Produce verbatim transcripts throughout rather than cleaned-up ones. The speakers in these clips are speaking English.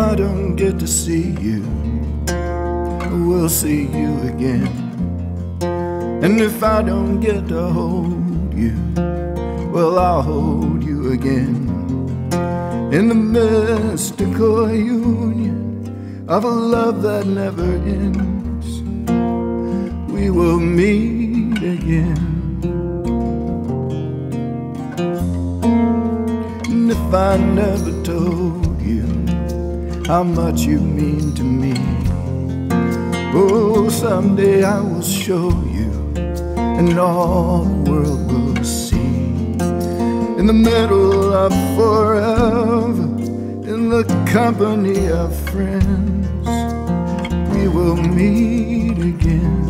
I don't get to see you, we'll see you again. And if I don't get to hold you, well, I'll hold you again. In the mystical union of a love that never ends, we will meet again. And if I never told you how much you mean to me, oh, someday I will show you, and all the world will see. In the middle of forever, in the company of friends, we will meet again.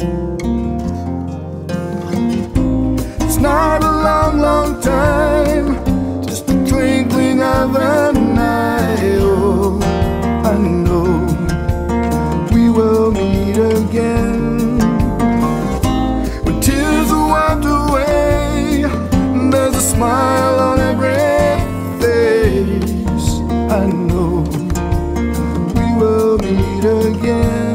It's not a long, long time, just the twinkling of an eye. Oh, I know we will meet again. When tears are wiped away, there's a smile on every face. I know we will meet again.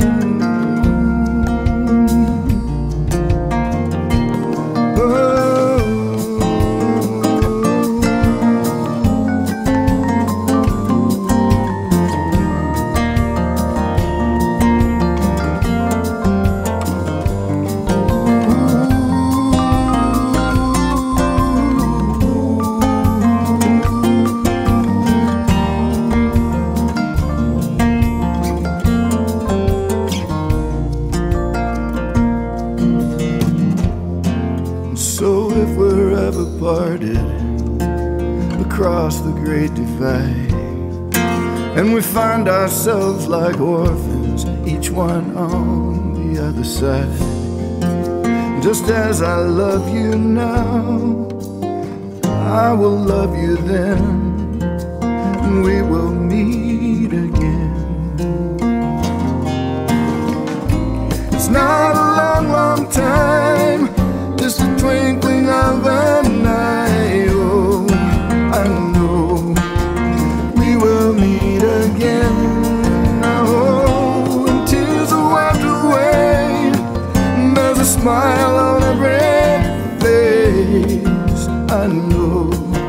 So if we're ever parted across the great divide, and we find ourselves like orphans, each one on the other side, just as I love you now, I will love you then, and we will meet again. It's not a long, long time, just a twinkling of an eye. Oh, I know we will meet again. Oh, when tears are wiped away, there's a smile on every face. I know